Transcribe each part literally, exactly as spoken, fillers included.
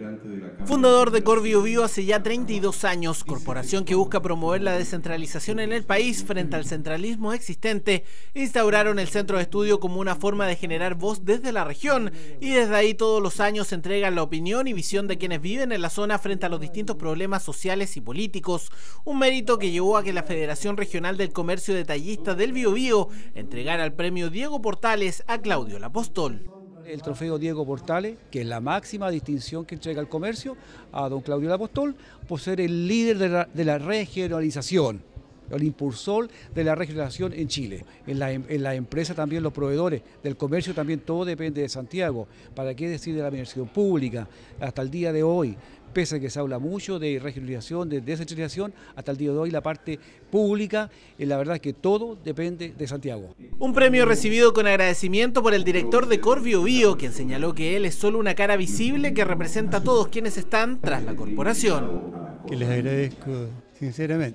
Fundador de Cor Biobío hace ya treinta y dos años, corporación que busca promover la descentralización en el país frente al centralismo existente, instauraron el centro de estudio como una forma de generar voz desde la región y desde ahí todos los años entregan la opinión y visión de quienes viven en la zona frente a los distintos problemas sociales y políticos, un mérito que llevó a que la Federación Regional del Comercio Detallista del Biobío entregara el premio Diego Portales a Claudio Lapostol. El trofeo Diego Portales, que es la máxima distinción que entrega el comercio, a don Claudio Lapostol, por ser el líder de la, de la regionalización, el impulsor de la regionalización en Chile. En la, en la empresa también los proveedores del comercio también todo depende de Santiago. ¿Para qué decir de la administración pública? Hasta el día de hoy, pese a que se habla mucho de regionalización, de descentralización, hasta el día de hoy la parte pública, eh, la verdad es que todo depende de Santiago. Un premio recibido con agradecimiento por el director de Cor Biobío, quien señaló que él es solo una cara visible que representa a todos quienes están tras la corporación. Que les agradezco sinceramente.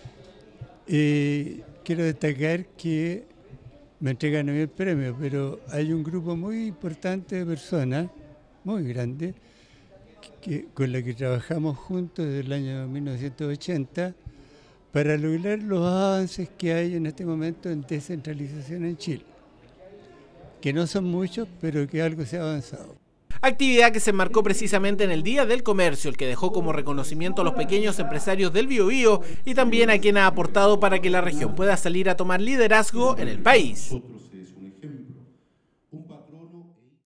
Eh, quiero destacar que me entregan a mí el premio, pero hay un grupo muy importante de personas, muy grande, que, con la que trabajamos juntos desde el año mil novecientos ochenta para lograr los avances que hay en este momento en descentralización en Chile, que no son muchos, pero que algo se ha avanzado. Actividad que se enmarcó precisamente en el Día del Comercio, el que dejó como reconocimiento a los pequeños empresarios del Biobío y también a quien ha aportado para que la región pueda salir a tomar liderazgo en el país.